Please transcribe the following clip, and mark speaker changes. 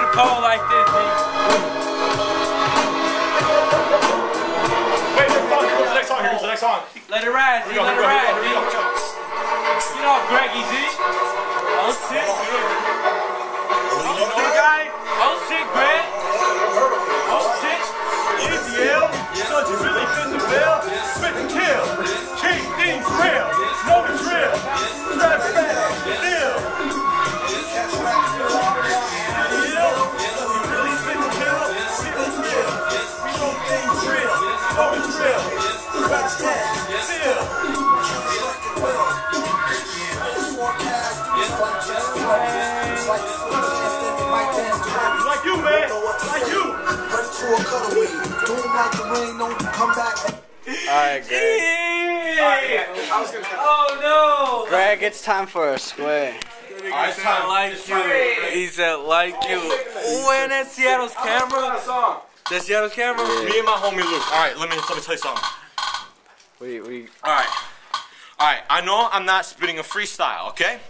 Speaker 1: cold like this, G.
Speaker 2: Wait, here's the next song. Here's the next song.
Speaker 1: Let it ride, G. Let it ride, G. You know, Greggy, G. Oh, shit. Oh, shit, guy. Oh, shit, Greg. Oh, shit. ETL. So you really fit the bill? Fit the kill. Keep things real. Know the drill. Trap fast. Deal. Like you, man. Like you.
Speaker 3: Alright, Greg.
Speaker 1: Oh, no.
Speaker 3: Greg, it's time for a square.
Speaker 1: He said like you. He said like you. Oh, and that's Seattle's camera. That's Seattle's camera.
Speaker 3: Yeah.
Speaker 2: Me and my homie Luke. All right, let me tell you something.
Speaker 3: We.
Speaker 2: All right. I know I'm not spitting a freestyle, okay?